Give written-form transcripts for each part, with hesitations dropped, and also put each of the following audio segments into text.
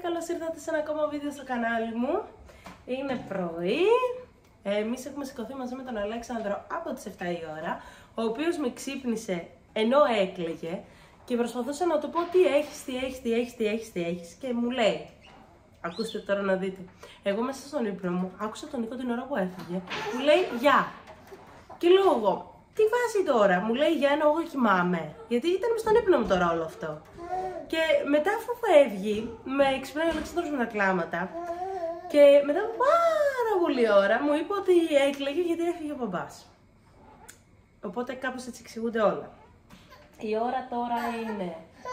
καλώς ήρθατε σε ένα ακόμα βίντεο στο κανάλι μου. Είναι πρωί. Εμείς έχουμε σηκωθεί μαζί με τον Αλέξανδρο από τις 7 η ώρα, ο οποίος με ξύπνησε ενώ έκλαιγε και προσπαθούσα να του πω τι έχεις και μου λέει, ακούστε τώρα να δείτε, εγώ μέσα στον ύπνο μου άκουσα τον Νίκο την ώρα που έφυγε, μου λέει γεια και λέω εγώ, τι βάζει τώρα, μου λέει για ένα εγώ κοιμάμαι, γιατί ήταν στον ύπνο μου τώρα όλο αυτό. Και μετά αφού φεύγει, με εξυπνάει ο Αλέξανδρος με τα κλάματα και μετά από πάρα πολλή ώρα μου είπε ότι έκλαιγε γιατί έφυγε ο μπαμπάς. Οπότε κάπως έτσι εξηγούνται όλα. Η ώρα τώρα είναι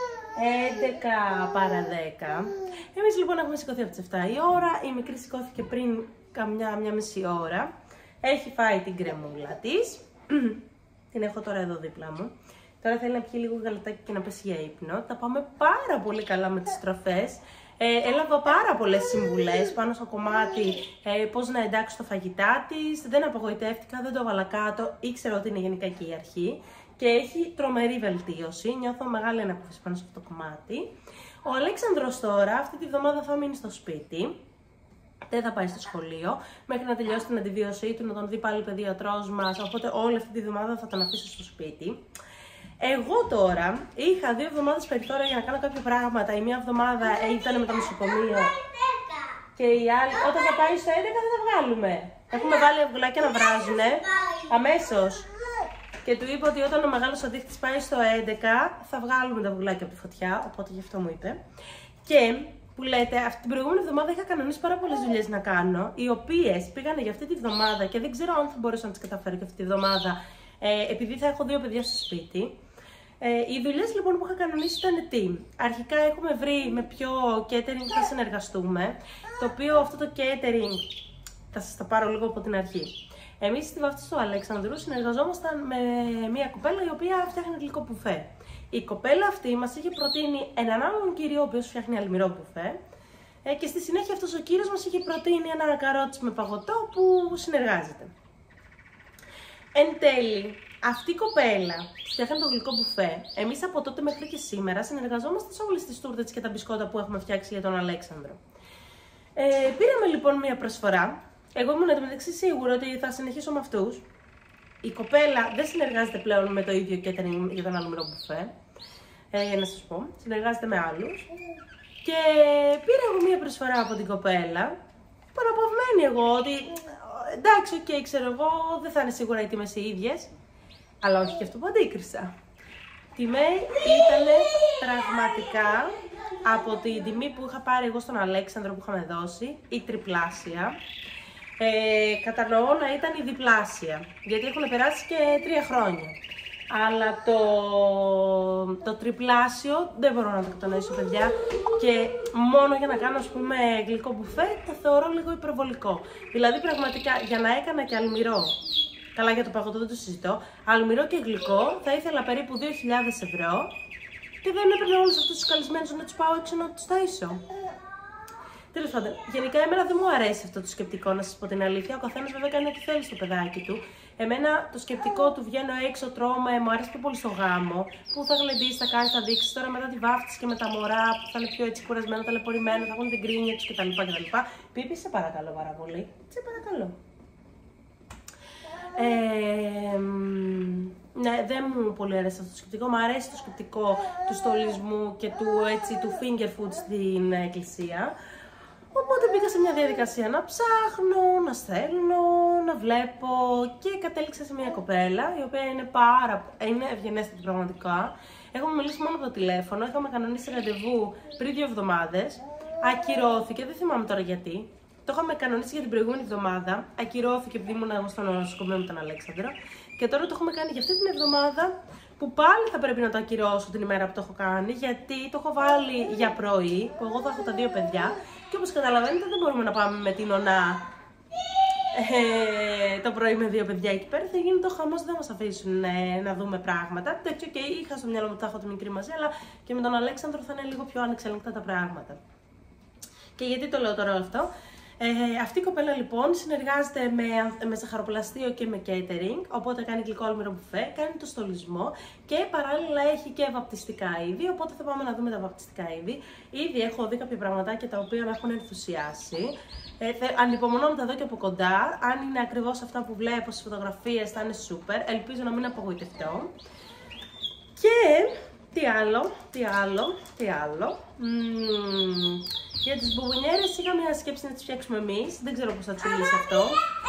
11 παρά 10. Εμείς λοιπόν έχουμε σηκωθεί από τις 7 η ώρα, η μικρή σηκώθηκε πριν μια μισή ώρα. Έχει φάει την κρεμούλα της. Την έχω τώρα εδώ δίπλα μου. Τώρα θέλει να πιει λίγο γαλατάκι και να πέσει για ύπνο. Τα πάμε πάρα πολύ καλά με τις τροφές. Έλαβα πάρα πολλές συμβουλές πάνω στο κομμάτι πώς να εντάξει το φαγητά της. Δεν απογοητεύτηκα, δεν το έβαλα κάτω. Ήξερα ότι είναι γενικά και η αρχή. Και έχει τρομερή βελτίωση. Νιώθω μεγάλη αναπόφευξη πάνω σε αυτό το κομμάτι. Ο Αλέξανδρος τώρα αυτή τη βδομάδα θα μείνει στο σπίτι. Δεν θα πάει στο σχολείο μέχρι να τελειώσει την αντιβίωσή του, να τον δει πάλι ο παιδιατρός μας. Οπότε όλη αυτή τη βδομάδα θα τον αφήσω στο σπίτι. Εγώ τώρα είχα 2 εβδομάδες περιθώρια για να κάνω κάποια πράγματα. Η μία εβδομάδα ήταν με το νοσοκομείο και η άλλη, όταν θα πάει στο 11 θα τα βγάλουμε. Έχουμε βάλει αυγουλάκια να βράζουνε αμέσως. Και του είπα ότι όταν ο μεγάλος ο δείχτης πάει στο 11 θα βγάλουμε τα αυγουλάκια από τη φωτιά, οπότε γι' αυτό μου είπε. Και που λέτε, αυτή την προηγούμενη εβδομάδα είχα κανονίσει πάρα πολλές δουλειές να κάνω, οι οποίες πήγανε για αυτή τη βδομάδα και δεν ξέρω αν θα μπορέσω να τις καταφέρω και αυτή τη βδομάδα, επειδή θα έχω 2 παιδιά στο σπίτι. Οι δουλειές λοιπόν που είχα κανονίσει ήταν τι. Αρχικά έχουμε βρει με ποιο catering θα συνεργαστούμε, το οποίο αυτό το catering θα σας τα πάρω λίγο από την αρχή. Εμείς στη βάφτιση του Αλέξανδρου συνεργαζόμασταν με μια κοπέλα η οποία φτιάχνει γλυκό μπουφέ. Η κοπέλα αυτή μας είχε προτείνει έναν άλλον κύριο ο οποίος φτιάχνει αλμυρό μπουφέ και στη συνέχεια αυτός ο κύριος μας είχε προτείνει ένα καρότσι με παγωτό που συνεργάζεται. Εν τέλει, αυτή η κοπέλα φτιάχνει το γλυκό μπουφέ. Εμείς από τότε μέχρι και σήμερα συνεργαζόμαστε σε όλες τις τούρτες και τα μπισκότα που έχουμε φτιάξει για τον Αλέξανδρο. Πήραμε λοιπόν μια προσφορά. Εγώ ήμουν εντωμεταξύ σίγουρη ότι θα συνεχίσω με αυτούς. Η κοπέλα δεν συνεργάζεται πλέον με το ίδιο catering για τον αλμυρό μπουφέ. Για να σας πω, συνεργάζεται με άλλους. Και πήρα εγώ μια προσφορά από την κοπέλα. Παραπαυμένη εγώ ότι εντάξει, οκ, ξέρω εγώ, δεν θα είναι σίγουρα οι τιμές οι ίδιες. Αλλά όχι και αυτό που αντίκρισα. Τιμές ήταν πραγματικά από την τιμή που είχα πάρει εγώ στον Αλέξανδρο που είχαμε δώσει, η τριπλάσια. Κατανοώ να ήταν η διπλάσια, γιατί έχουν περάσει και 3 χρόνια. Αλλά το τριπλάσιο δεν μπορώ να το κατανοήσω, παιδιά. Και μόνο για να κάνω, ας πούμε, γλυκό μπουφέ, το θεωρώ λίγο υπερβολικό. Δηλαδή, πραγματικά, για να έκανα και αλμυρό, καλά για το παγωτό δεν το συζητώ, αλμυρό και γλυκό θα ήθελα περίπου 2.000 ευρώ και δεν έπαιρνα όλους αυτούς τους καλεσμένους να τους πάω έξω να τους ταΐσω. Τέλος πάντων, γενικά εμένα δεν μου αρέσει αυτό το σκεπτικό, να σας πω την αλήθεια. Ο καθένας βέβαια κάνει ό,τι θέλει στο παιδάκι του. Εμένα το σκεπτικό του βγαίνω έξω, τρώμε, μου αρέσει πιο πολύ στο γάμο. Που θα γλεντήσει, θα κάνει, θα δείξει. Τώρα μετά τη βάφτιση και με τα μωρά που θα είναι πιο έτσι κουρασμένο, ταλαιπωρημένο, θα έχουν την κρίνια του κτλ. Πίπη, σε παρακαλώ πάρα πολύ. Σε παρακαλώ. Ναι, δεν μου πολύ αρέσει αυτό το σκεπτικό. Μου αρέσει το σκεπτικό του στολισμού και του finger food στην εκκλησία. Οπότε μπήκα σε μια διαδικασία να ψάχνω, να στέλνω, να βλέπω και κατέληξα σε μια κοπέλα η οποία είναι ευγενέστατη πραγματικά. Έχουμε μιλήσει μόνο από το τηλέφωνο, είχαμε κανονίσει ραντεβού πριν 2 εβδομάδες, ακυρώθηκε, δεν θυμάμαι τώρα γιατί. Το είχαμε κανονίσει για την προηγούμενη εβδομάδα, ακυρώθηκε επειδή ήμουν εγώ στο νοσοκομείο με τον Αλέξανδρο και τώρα το έχουμε κάνει για αυτή την εβδομάδα που πάλι θα πρέπει να το ακυρώσω την ημέρα που το έχω κάνει γιατί το έχω βάλει για πρωί, που εγώ θα έχω τα 2 παιδιά και όπως καταλαβαίνετε δεν μπορούμε να πάμε με την ονά το πρωί με 2 παιδιά εκεί πέρα, θα γίνει το χαμός, δεν μας αφήσουν να δούμε πράγματα. Τέτοιο και είχα στο μυαλό μου ότι θα έχω τη μικρή μαζί, αλλά και με τον Αλέξανδρο θα είναι λίγο πιο ανεξέλεγκτα τα πράγματα. Και γιατί το λέω τώρα αυτό? Αυτή η κοπέλα λοιπόν συνεργάζεται με ζαχαροπλαστείο και με catering, οπότε κάνει γλυκόλμηρο μπουφέ, κάνει το στολισμό και παράλληλα έχει και βαπτιστικά είδη, οπότε θα πάμε να δούμε τα βαπτιστικά είδη. Ήδη έχω δει κάποια πραγματάκια τα οποία με έχουν ενθουσιάσει. Ανυπομονώ να τα δω και από κοντά. Αν είναι ακριβώς αυτά που βλέπω στις φωτογραφίες θα είναι super. Ελπίζω να μην απογοητευτώ. Και τι άλλο. Για τις μπουμπουνιέρες είχαμε μια σκέψη να τις φτιάξουμε εμείς. Δεν ξέρω πώς θα τις λύσει αυτό.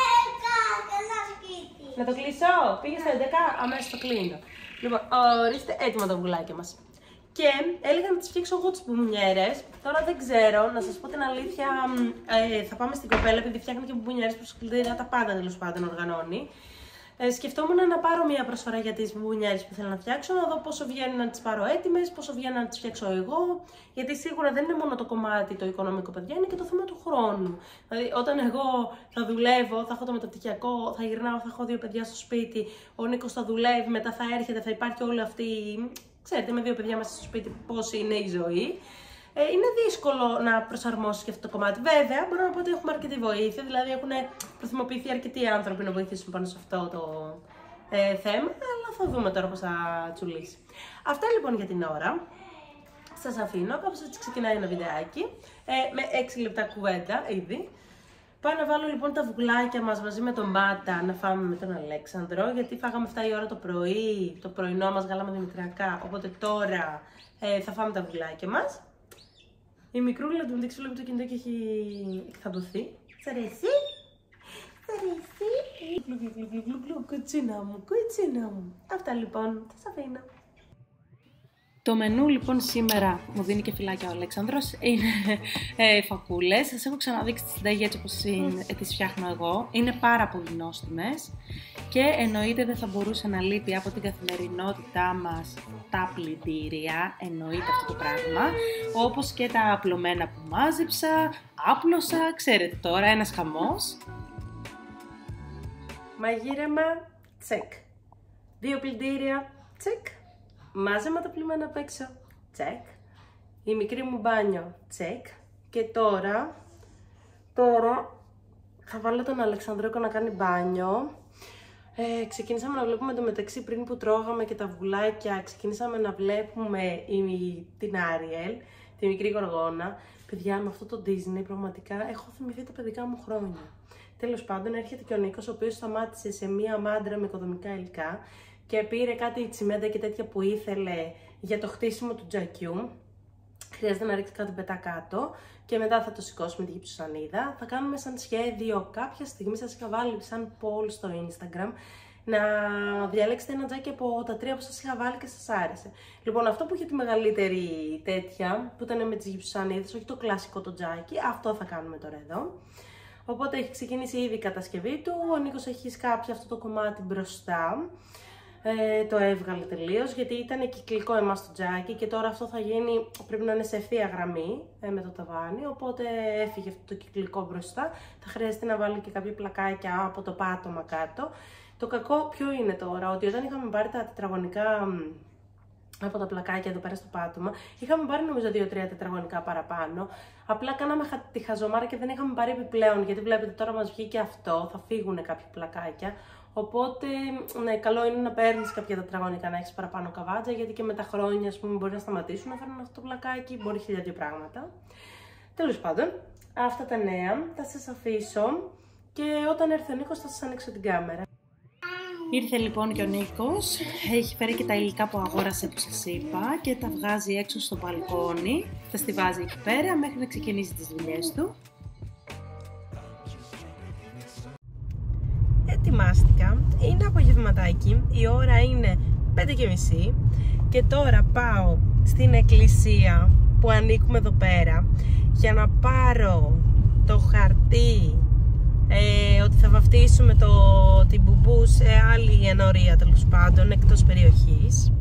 Να το κλείσω. Πήγε στα 11, αμέσως το κλείνω. Λοιπόν, ορίστε, έτοιμα τα βουλάκια μας. Και έλεγα να τις φτιάξω εγώ τις μπουμπουνιέρες. Τώρα δεν ξέρω, να σας πω την αλήθεια. Θα πάμε στην κοπέλα, επειδή φτιάχνει και μπουμπουνιέρες προς κλειδιά, τα πάντα τέλος πάντων οργανώνει. Σκεφτόμουν να πάρω μια προσφορά για τις μπουμπουνιέρες που θέλω να φτιάξω, να δω πόσο βγαίνει να τις πάρω έτοιμες, πόσο βγαίνει να τις φτιάξω εγώ. Γιατί σίγουρα δεν είναι μόνο το κομμάτι το οικονομικό, παιδιά, είναι και το θέμα του χρόνου. Δηλαδή, όταν εγώ θα δουλεύω, θα έχω το μεταπτυχιακό, θα γυρνάω, θα έχω 2 παιδιά στο σπίτι, ο Νίκος θα δουλεύει, μετά θα έρχεται, θα υπάρχει όλη αυτή. Ξέρετε, με 2 παιδιά μέσα στο σπίτι, πώς είναι η ζωή. Είναι δύσκολο να προσαρμόσεις και αυτό το κομμάτι. Βέβαια, μπορώ να πω ότι έχουμε αρκετή βοήθεια, δηλαδή έχουν προθυμοποιηθεί αρκετοί άνθρωποι να βοηθήσουν πάνω σε αυτό το θέμα, αλλά θα δούμε τώρα πώς θα τσουλήσει. Αυτά λοιπόν για την ώρα. Σας αφήνω, κάπως έτσι ξεκινάει ένα βιντεάκι, με 6 λεπτά κουβέντα ήδη. Πάω να βάλω λοιπόν τα βουγλάκια μας μαζί με τον Μάτα να φάμε με τον Αλέξανδρο, γιατί φάγαμε 7 η ώρα το πρωί, το πρωινό μας γάλα με δημητριακά, οπότε τώρα θα φάμε τα βουγλάκια μας. Η μικρούλα του μεταξύ βλέπει το κινητό και έχει εκθαμποθεί. Σ' αρέσει? Σ' αρέσει? Κουτσίνα μου, κουτσίνα μου. Αυτά λοιπόν, θα σας αφήνω. Το μενού λοιπόν σήμερα μου δίνει και φυλάκια ο Αλέξανδρος, είναι φακούλες. Σας έχω ξαναδείξει τη συνταγή έτσι όπως τις φτιάχνω εγώ. Είναι πάρα πολύ νόστιμες και εννοείται δεν θα μπορούσε να λείπει από την καθημερινότητά μας τα πλυντήρια, εννοείται αυτό το πράγμα, όπως και τα απλωμένα που μάζεψα, άπλωσα, ξέρετε τώρα, ένας χαμός. Μαγείρεμα, τσεκ. 2 πλυντήρια, τσεκ. Μάζεμα τα πλημμένα απ' έξω, τσεκ. Η μικρή μου μπάνιο, τσεκ. Και τώρα θα βάλω τον Αλεξανδρόκο να κάνει μπάνιο. Ξεκινήσαμε να βλέπουμε το μεταξύ πριν που τρώγαμε και τα βουλάκια. Ξεκινήσαμε να βλέπουμε την Άριελ, τη μικρή γοργόνα. Παιδιά, με αυτό το Disney πραγματικά έχω θυμηθεί τα παιδικά μου χρόνια. Τέλος πάντων, έρχεται και ο Νίκος, ο οποίος σταμάτησε σε μία μάντρα με οικοδομικά υλικά και πήρε κάτι τσιμέντα και τέτοια που ήθελε για το χτίσιμο του τζακιού. Χρειάζεται να ρίξει κάτι πετά κάτω και μετά θα το σηκώσουμε τη γυψοσανίδα. Θα κάνουμε σαν σχέδιο κάποια στιγμή, σας είχα βάλει σαν poll στο Instagram, να διαλέξετε ένα τζάκι από τα 3 που σας είχα βάλει και σας άρεσε. Λοιπόν, αυτό που είχε τη μεγαλύτερη τέτοια, που ήταν με τις γυψοσανίδες, όχι το κλασικό το τζάκι, αυτό θα κάνουμε τώρα εδώ. Οπότε έχει ξεκινήσει ήδη η κατασκευή του, ο Νίκος έχει σκάψει αυτό το κομμάτι μπροστά. Το έβγαλε τελείως γιατί ήταν κυκλικό εμάς το τζάκι και τώρα αυτό θα γίνει, πρέπει να είναι σε ευθεία γραμμή με το ταβάνι, οπότε έφυγε αυτό το κυκλικό μπροστά. Θα χρειαστεί να βάλει και κάποια πλακάκια από το πάτωμα κάτω. Το κακό ποιο είναι τώρα, ότι όταν είχαμε πάρει τα τετραγωνικά από τα πλακάκια εδώ πέρα στο πάτωμα, είχαμε πάρει νομίζω 2-3 τετραγωνικά παραπάνω. Απλά κάναμε τη χαζομάρα και δεν είχαμε πάρει επιπλέον, γιατί βλέπετε τώρα μας βγήκε αυτό, θα φύγουν κάποια πλακάκια. Οπότε, ναι, καλό είναι να παίρνεις κάποια τετραγωνικά, να έχεις παραπάνω καβάτζα, γιατί και με τα χρόνια, ας πούμε, μπορεί να σταματήσουν να φέρνουν αυτό το πλακάκι, μπορεί 1000 πράγματα. Τέλος πάντων, αυτά τα νέα θα σας αφήσω και όταν έρθει ο Νίκος θα σας ανοίξω την κάμερα. Ήρθε λοιπόν και ο Νίκος, έχει φέρει και τα υλικά που αγόρασε που σας είπα και τα βγάζει έξω στο μπαλκόνι, τα στιβάζει εκεί πέρα μέχρι να ξεκινήσει τις δουλειές του. Ετοιμάστηκα, είναι απογευματάκι, η ώρα είναι 5:30 και τώρα πάω στην εκκλησία που ανήκουμε εδώ πέρα για να πάρω το χαρτί ότι θα βαφτίσουμε την μπουμπού σε άλλη ενορία, τέλος πάντων, εκτός περιοχής.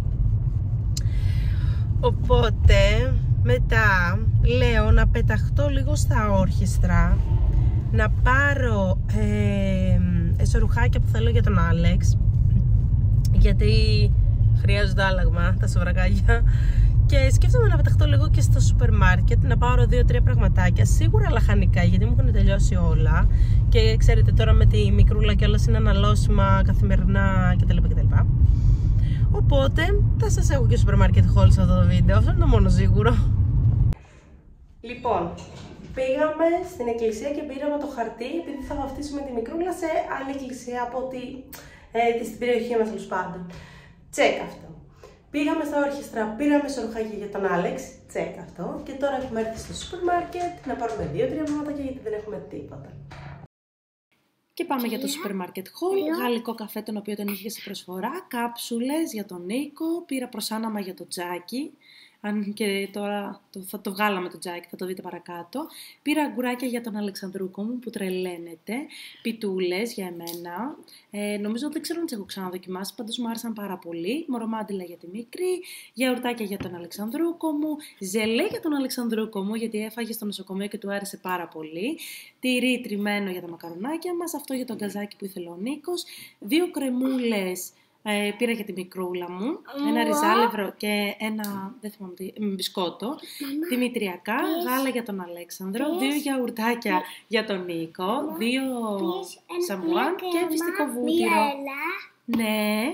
Οπότε μετά λέω να πεταχτώ λίγο στα όρχιστρα, να πάρω εσωρουχάκια που θέλω για τον Άλεξ, γιατί χρειάζονται άλλαγμα τα σοβρακάκια, Και σκέφτομαι να πεταχτώ λίγο και στο σούπερ μάρκετ, να πάρω 2-3 πραγματάκια, σίγουρα λαχανικά, γιατί μου έχουν τελειώσει όλα. Και ξέρετε τώρα με τη μικρούλα και όλα είναι αναλώσιμα καθημερινά κτλ. Οπότε θα σας έχω και σούπερ μάρκετ haul σε αυτό το βίντεο, αυτό είναι το μόνο σίγουρο. Λοιπόν, πήγαμε στην εκκλησία και πήραμε το χαρτί, επειδή θα βαφτίσουμε τη μικρούλα σε άλλη εκκλησία από ότι στην περιοχή μας, τέλος πάντων. Τσεκ αυτό. Πήγαμε στα όρχιστρα, πήραμε σορουχάκια για τον Άλεξ, τσεκ αυτό. Και τώρα έχουμε έρθει στο σούπερ μάρκετ να πάρουμε 2-3 πραγματάκια γιατί δεν έχουμε τίποτα. Και πάμε για το σούπερ μάρκετ haul. Γαλλικό καφέ, τον οποίο τον είχε σε προσφορά. Κάψουλες για τον Νίκο. Πήρα προσάναμα για το Τζάκι. Αν και τώρα θα το βγάλαμε το Τζάκι, θα το δείτε παρακάτω. Πήρα αγκουράκια για τον Αλεξανδρούκο μου που τρελαίνεται. Πιτούλες για εμένα. Νομίζω δεν ξέρω αν τις έχω ξαναδοκιμάσει, πάντως μου άρεσαν πάρα πολύ. Μωρομάντιλα για τη μικρή. Γιαουρτάκια για τον Αλεξανδρούκο μου. Ζελέ για τον Αλεξανδρούκο μου, γιατί έφαγε στο νοσοκομείο και του άρεσε πάρα πολύ. Τυρί τριμμένο για τα μακαρονάκια μας. Αυτό για τον γκαζάκι που ήθελε ο Νίκος. 2 κρεμούλες. Πήρα για τη μικρούλα μου, ένα ριζάλευρο και ένα, δεν θυμάμαι τι, μπισκότο, δημητριακά, γάλα για τον Αλέξανδρο, 2 γιαουρτάκια για τον Νίκο, 2 σαμπουάν και φυστικό βούτυρο. Ναι.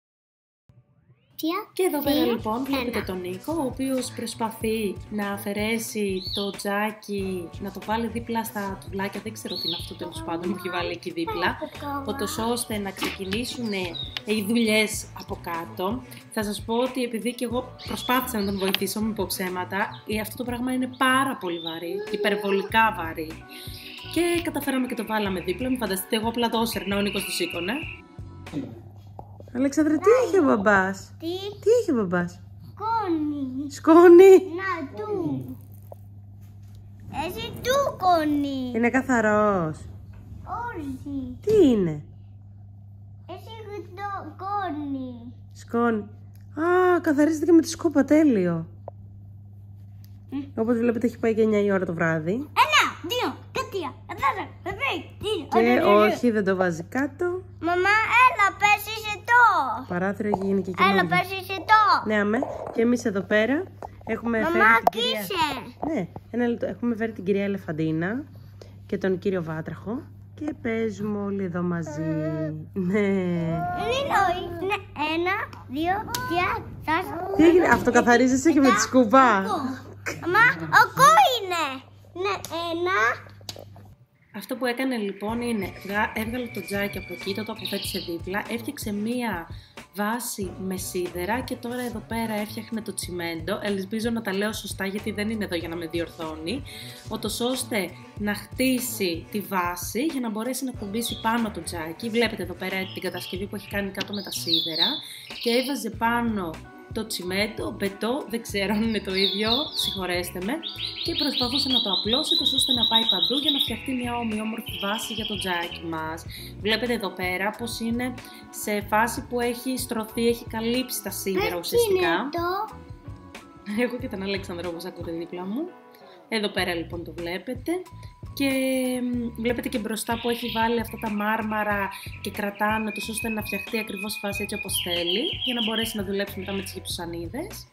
Και εδώ πέρα λοιπόν βλέπετε τον Νίκο, ο οποίος προσπαθεί να αφαιρέσει το Τζάκι, να το βάλει δίπλα στα τουβλάκια, δεν ξέρω τι είναι αυτό τέλος πάντων, μου έχει βάλει εκεί δίπλα, ώστε να ξεκινήσουν οι δουλειές από κάτω. Θα σας πω ότι επειδή και εγώ προσπάθησα να τον βοηθήσω, μην πω ψέματα, αυτό το πράγμα είναι πάρα πολύ βαρύ, υπερβολικά βαρύ. Και καταφέραμε και το βάλαμε δίπλα, μην φανταστείτε, εγώ απλά το έσαιρνα, ο Νίκος το σήκωνε. Αλέξανδρα, τι έχει ο μπαμπάς? Τι έχει ο μπαμπάς? Σκόνη. Σκόνη. Να του. Εσύ του κόνη. Είναι καθαρός. Όχι. Τι είναι? Εσύ το κόνη. Σκόνη. Α, καθαρίζεται και με τη σκούπα, τέλειο. Όπως βλέπετε έχει πάει και 9 η ώρα το βράδυ. 1, 2, 3, 4, 5, 6. Και όχι, δεν το βάζει κάτω. Μαμά, έλα, πες είσαι το. Παράθυρο έχει γίνει και καινούργιο. Έλα, πες είσαι το. Ναι, αμέ. Και εμείς εδώ πέρα έχουμε Μαμά, φέρει την κυρία... κοίσε. Ναι, ένα λεπτό. Έχουμε φέρει την κυρία Ελεφαντίνα και τον κύριο Βάτραχο και παίζουμε όλοι εδώ μαζί. Ναι. Είναι 1, 2, 3, 4. Τι έγινε, αυτοκαθαρίζεσαι και με τη σκούπα. Μαμά, ο είναι. Ναι, 1. Αυτό που έκανε λοιπόν είναι, έβγαλε το Τζάκι από εκεί, το αποθέτησε δίπλα, έφτιαξε μία βάση με σίδερα και τώρα εδώ πέρα έφτιαχνε το τσιμέντο. Ελπίζω να τα λέω σωστά γιατί δεν είναι εδώ για να με διορθώνει. Ώστε να χτίσει τη βάση για να μπορέσει να κουμπίσει πάνω το Τζάκι. Βλέπετε εδώ πέρα την κατασκευή που έχει κάνει κάτω με τα σίδερα και έβαζε πάνω το τσιμέντο, μπετό, δεν ξέρω αν είναι το ίδιο, συγχωρέστε με, και προσπαθούσε να το απλώσει ώστε να πάει παντού για να φτιαχτεί μια ομοιόμορφη βάση για το Τζάκι μας. Βλέπετε εδώ πέρα πως είναι σε φάση που έχει στρωθεί, έχει καλύψει τα σίδερα ουσιαστικά. Έχω και τον Αλέξανδρο όπως ακούτε δίπλα μου. Εδώ πέρα λοιπόν το βλέπετε και βλέπετε και μπροστά που έχει βάλει αυτά τα μάρμαρα και κρατάνε τους ώστε να φτιαχτεί ακριβώς η φάση έτσι όπως θέλει για να μπορέσει να δουλέψει μετά με τις γυψουσανίδες.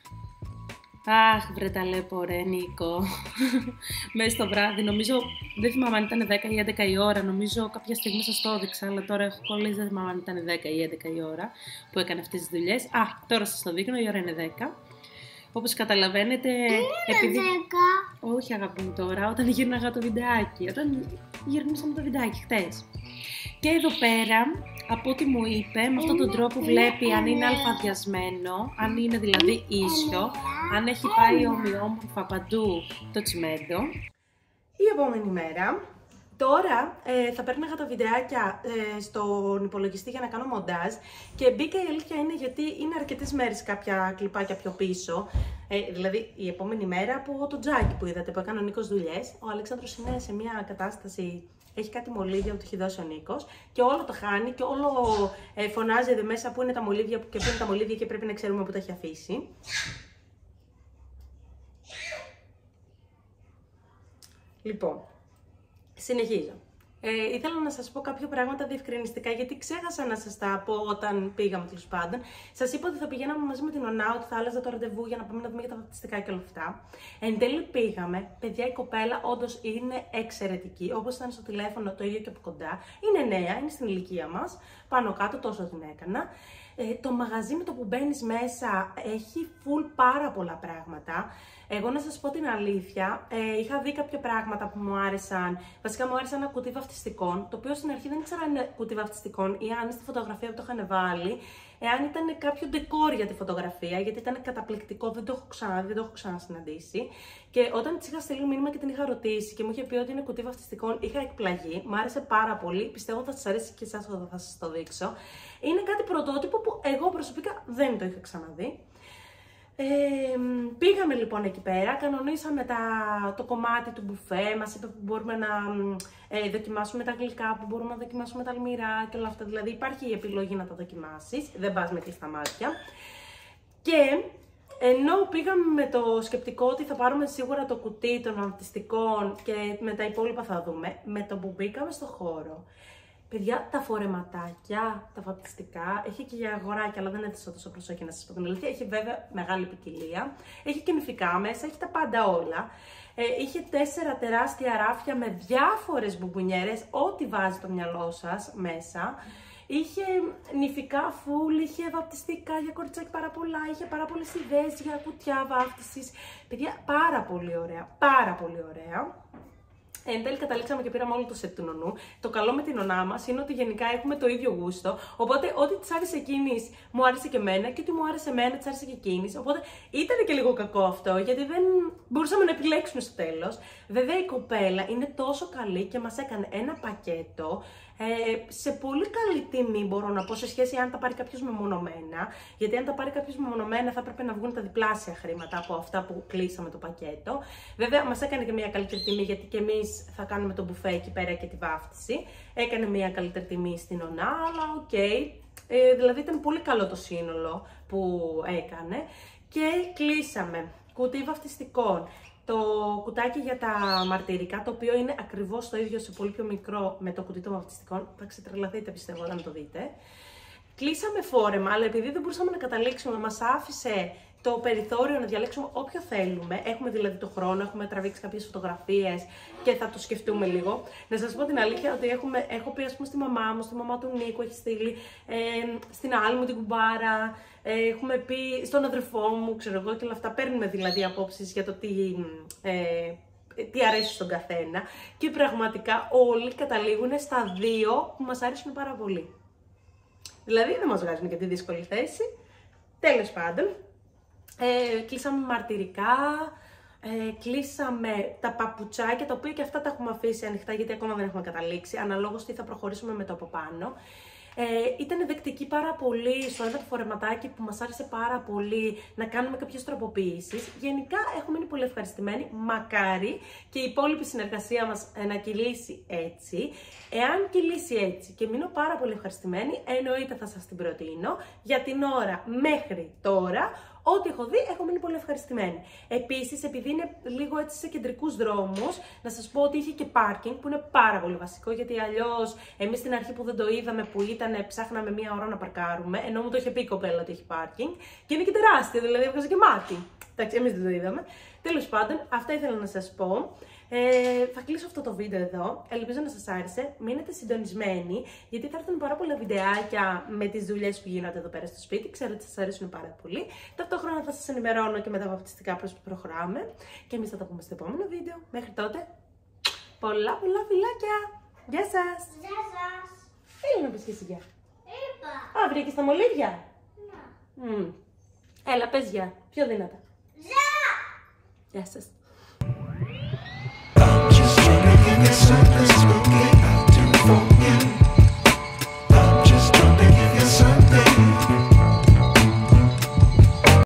Αχ, βρε ταλέπορε Νίκο. Μέσα στο βράδυ, νομίζω, δεν θυμάμαι αν ήταν 10 ή 11 η ώρα, νομίζω κάποια στιγμή σας το έδειξα, αλλά τώρα έχω κολλήσει, δεν θυμάμαι αν ήταν 10 ή 11 η ώρα που έκανε αυτές τις δουλειές. Α, τώρα σας το δείχνω, η ώρα είναι 10. Όπως καταλαβαίνετε, επειδή... 10. Όχι αγάπη μου τώρα, όταν γύρναγα το βιντεάκι, όταν γυρνήσαμε το βιντεάκι χτες. Και εδώ πέρα, από ό,τι μου είπε, με αυτόν τον τρόπο βλέπει αν είναι αλφαδιασμένο, αν είναι δηλαδή ίσιο, αν έχει πάει ομοιόμορφα παντού το τσιμέντο. Η επόμενη μέρα, τώρα θα παίρναγα τα βιντεάκια στον υπολογιστή για να κάνω μοντάζ και μπήκα, η αλήθεια είναι, γιατί είναι αρκετές μέρες κάποια κλιπάκια πιο πίσω. Δηλαδή η επόμενη μέρα από το Τζάκι που είδατε που έκανε ο Νίκος δουλειές, ο Αλέξανδρος είναι σε μια κατάσταση, έχει κάτι μολύβια που του έχει δώσει ο Νίκος και όλο το χάνει και όλο φωνάζει εδώ μέσα που είναι τα μολύβια και πού είναι τα μολύβια και πρέπει να ξέρουμε που τα έχει αφήσει. Λοιπόν, συνεχίζω. Ήθελα να σας πω κάποια πράγματα διευκρινιστικά, γιατί ξέχασα να σας τα πω όταν πήγαμε τέλος πάντων. Σας είπα ότι θα πηγαίναμε μαζί με την Ωνά, ότι θα άλλαζα το ραντεβού για να πάμε να δούμε για τα βαπτιστικά και όλα αυτά. Εν τέλει πήγαμε. Παιδιά, η κοπέλα όντως είναι εξαιρετική. Όπως ήταν στο τηλέφωνο, το ίδιο και από κοντά. Είναι νέα, είναι στην ηλικία μας. Πάνω κάτω, τόσο την έκανα. Το μαγαζί με το που μπαίνεις μέσα έχει full πάρα πολλά πράγματα. Εγώ να σας πω την αλήθεια, είχα δει κάποια πράγματα που μου άρεσαν. Βασικά μου άρεσε ένα κουτί βαφτιστικών, το οποίο στην αρχή δεν ήξερα αν είναι κουτί βαφτιστικών ή αν στη φωτογραφία που το είχαν βάλει, εάν ήταν κάποιο ντεκόρ για τη φωτογραφία, γιατί ήταν καταπληκτικό, δεν το έχω ξανασυναντήσει. Και όταν της είχα στείλει μήνυμα και την είχα ρωτήσει και μου είχε πει ότι είναι κουτί βαφτιστικών, είχα εκπλαγεί. Μου άρεσε πάρα πολύ. Πιστεύω θα σας αρέσει και εσάς όταν θα σας το δείξω. Είναι κάτι πρωτότυπο που εγώ προσωπικά δεν το είχα ξαναδεί. Πήγαμε λοιπόν εκεί πέρα, κανονίσαμε το κομμάτι του μπουφέ, μας είπε που μπορούμε να δοκιμάσουμε τα γλυκά, που μπορούμε να δοκιμάσουμε τα αλμυρά και όλα αυτά. Δηλαδή υπάρχει η επιλογή να τα δοκιμάσεις, δεν πας με κλειστά μάτια. Και ενώ πήγαμε με το σκεπτικό ότι θα πάρουμε σίγουρα το κουτί των βαπτιστικών και με τα υπόλοιπα θα δούμε, με το που μπήκαμε στο χώρο, παιδιά, τα φορεματάκια, τα βαπτιστικά, έχει και για αγοράκια, αλλά δεν έδωσα τόσο προσοχή να σας πω την αλήθεια. Έχει βέβαια μεγάλη ποικιλία. Έχει και νηφικά μέσα, έχει τα πάντα όλα. Είχε 4 τεράστια ράφια με διάφορες μπουμπουνιέρες, ό,τι βάζει το μυαλό σας μέσα. Είχε νηφικά φουλ, είχε βαπτιστικά για κοριτσάκι πάρα πολλά, είχε πάρα πολλές ιδέες για κουτιά βάφτισης. Παιδιά, πάρα πολύ ωραία, πάρα πολύ ωραία. Εν τέλει καταλήξαμε και πήραμε όλο το σετ του νονού. Το καλό με την Ωνά μας είναι ότι γενικά έχουμε το ίδιο γούστο. Οπότε ό,τι της άρεσε εκείνης μου άρεσε και εμένα και ό,τι μου άρεσε εμένα της άρεσε και εκείνης. Οπότε ήταν και λίγο κακό αυτό, γιατί δεν μπορούσαμε να επιλέξουμε στο τέλος. Βέβαια η κοπέλα είναι τόσο καλή και μας έκανε ένα πακέτο σε πολύ καλή τιμή, μπορώ να πω, σε σχέση αν τα πάρει κάποιος μεμονωμένα. Γιατί αν τα πάρει κάποιος μεμονωμένα θα έπρεπε να βγουν τα διπλάσια χρήματα από αυτά που κλείσαμε το πακέτο. Βέβαια μας έκανε και μια καλύτερη τιμή, γιατί και εμείς θα κάνουμε το μπουφέ εκεί πέρα και τη βάφτιση. Έκανε μια καλύτερη τιμή στην Ωνά, αλλά οκ. Δηλαδή ήταν πολύ καλό το σύνολο που έκανε. Και κλείσαμε κουτί βαφτιστικών. Το κουτάκι για τα μαρτυρικά, το οποίο είναι ακριβώς το ίδιο σε πολύ πιο μικρό με το κουτί των βαπτιστικών. Θα ξετρελαθείτε πιστεύω όταν το δείτε. Κλείσαμε φόρεμα, αλλά επειδή δεν μπορούσαμε να καταλήξουμε, μας άφησε το περιθώριο να διαλέξουμε όποιο θέλουμε. Έχουμε δηλαδή το χρόνο, έχουμε τραβήξει κάποιες φωτογραφίες και θα το σκεφτούμε λίγο. Να σας πω την αλήθεια ότι έχω πει, ας πούμε, στη μαμά μου, στη μαμά του Νίκου, έχει στείλει, στην άλλη μου την κουμπάρα, έχουμε πει στον αδερφό μου, ξέρω εγώ και όλα αυτά. Παίρνουμε δηλαδή απόψεις για το τι αρέσει στον καθένα. Και πραγματικά όλοι καταλήγουν στα 2 που μας αρέσουν πάρα πολύ. Δηλαδή δεν μας βγάζουν και τη δύσκολη θέση. Τέλος πάντων. Κλείσαμε μαρτυρικά, κλείσαμε τα παπουτσάκια, τα οποία και αυτά τα έχουμε αφήσει ανοιχτά γιατί ακόμα δεν έχουμε καταλήξει, αναλόγως τι θα προχωρήσουμε με το από πάνω. Ήταν δεκτική πάρα πολύ στο ένα το φορεματάκι που μας άρεσε πάρα πολύ να κάνουμε κάποιες τροποποιήσεις. Γενικά έχουμε μείνει πολύ ευχαριστημένοι, μακάρι και η υπόλοιπη συνεργασία μας να κυλήσει έτσι. Εάν κυλήσει έτσι και μείνω πάρα πολύ ευχαριστημένη, εννοείται θα σας την προτείνω. Για την ώρα μέχρι τώρα, ό,τι έχω δει, έχω μείνει πολύ ευχαριστημένη. Επίσης, επειδή είναι λίγο έτσι σε κεντρικούς δρόμους, να σας πω ότι είχε και πάρκινγκ, που είναι πάρα πολύ βασικό, γιατί αλλιώς εμείς στην αρχή που δεν το είδαμε, που ήταν, ψάχναμε 1 ώρα να παρκάρουμε, ενώ μου το είχε πει η κοπέλα ότι έχει πάρκινγκ, και είναι και τεράστιο, δηλαδή έβγαζε και μάτι. Εντάξει, εμείς δεν το είδαμε. Τέλος πάντων, αυτά ήθελα να σας πω. Θα κλείσω αυτό το βίντεο εδώ. Ελπίζω να σας άρεσε. Μείνετε συντονισμένοι, γιατί θα έρθουν πάρα πολλά βιντεάκια με τις δουλειές που γίνονται εδώ πέρα στο σπίτι. Ξέρω ότι σας αρέσουν πάρα πολύ. Ταυτόχρονα θα σας ενημερώνω και με τα βαπτιστικά πώς προχωράμε. Και εμείς θα τα πούμε στο επόμενο βίντεο. Μέχρι τότε, πολλά φιλάκια. Γεια σας! Γεια σας. Θέλω να πεις και εσύ γεια. Είπα. Βρήκε και στα μολύβια. Ναι. Έλα, πες γεια. Πιο δυνατά. Γεια. Γεια σας.